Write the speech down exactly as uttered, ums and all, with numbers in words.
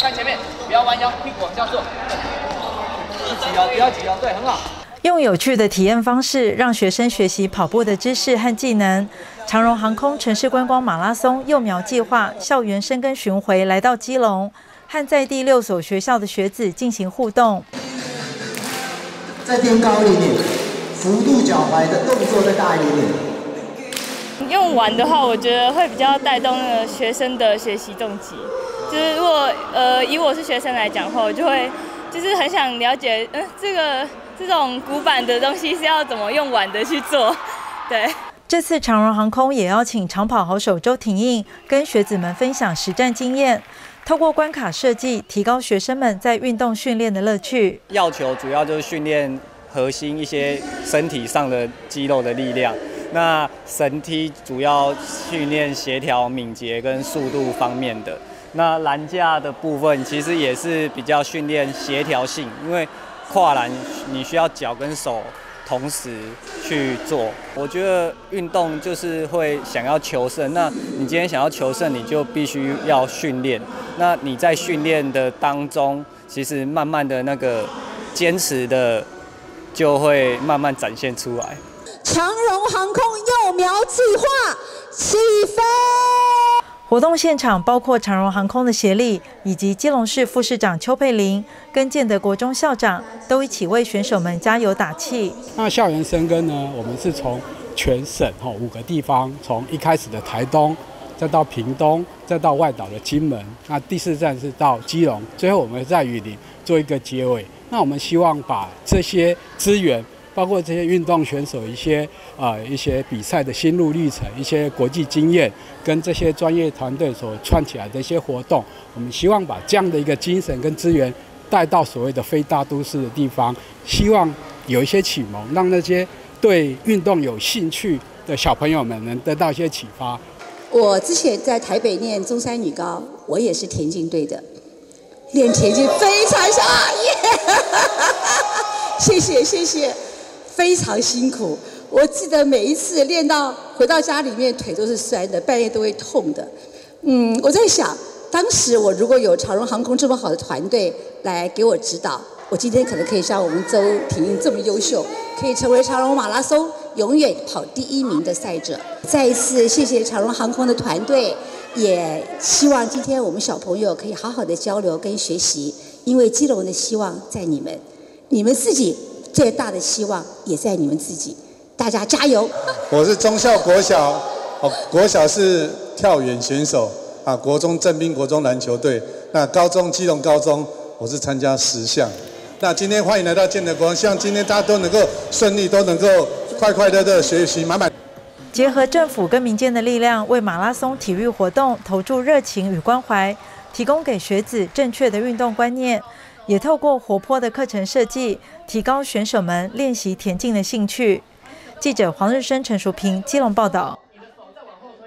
看前面，不要弯腰，屁股往下坐。不急哦，不要急哦，对，很好。 用有趣的体验方式，让学生学习跑步的知识和技能。长荣航空城市观光马拉松幼苗计划校园深耕巡回来到基隆，和在地六所学校的学子进行互动。 再变高一点点，幅度脚踝的动作再大一点点。 用玩的话，我觉得会比较带动那个学生的学习动机。就是如果呃以我是学生来讲的话，我就会就是很想了解，嗯、呃，这个这种古板的东西是要怎么用玩的去做，对。 这次长荣航空也邀请长跑好手周廷映跟学子们分享实战经验，透过关卡设计，提高学生们在运动训练的乐趣。 要求主要就是训练核心一些身体上的肌肉的力量。那绳梯主要训练协调、敏捷跟速度方面的。那栏架的部分其实也是比较训练协调性，因为跨栏你需要脚跟手同时去做。我觉得运动就是会想要求胜，那你今天想要求胜，你就必须要训练。那你在训练的当中，其实慢慢的那个坚持的就会慢慢展现出来。 长荣航空幼苗计划起飞。 活动现场包括长荣航空的协力，以及基隆市副市长邱佩玲跟建德国中校长都一起为选手们加油打气。 那校园深耕呢，我们是从全省哈五个地方，从一开始的台东，再到屏东，再到外岛的金门，那第四站是到基隆，最后我们在雨林做一个结尾。那我们希望把这些资源，包括这些运动选手一些啊、呃、一些比赛的心路历程，一些国际经验，跟这些专业团队所串起来的一些活动，我们希望把这样的一个精神跟资源带到所谓的非大都市的地方，希望有一些启蒙，让那些对运动有兴趣的小朋友们能得到一些启发。 我之前在台北念中山女高，我也是田径队的，练田径非常想啊耶，谢谢谢谢。非常辛苦，我记得每一次练到回到家里面，腿都是酸的，半夜都会痛的。嗯，我在想，当时我如果有长荣航空这么好的团队来给我指导，我今天可能可以像我们周廷映这么优秀，可以成为长荣马拉松永远跑第一名的赛者。再一次谢谢长荣航空的团队，也希望今天我们小朋友可以好好的交流跟学习，因为基隆的希望在你们，你们自己。最大的希望也在你们自己，大家加油！ 我是忠孝国小，哦，国小是跳远选手啊，国中正滨国中篮球队，那高中基隆高中我是参加十项。那今天欢迎来到建德国中，希望今天大家都能够顺利，都能够快快乐乐学习满满。 结合政府跟民间的力量，为马拉松体育活动投注热情与关怀，提供给学子正确的运动观念。也透过活泼的课程设计，提高选手们练习田径的兴趣。记者黄日升、陈淑平基隆报道。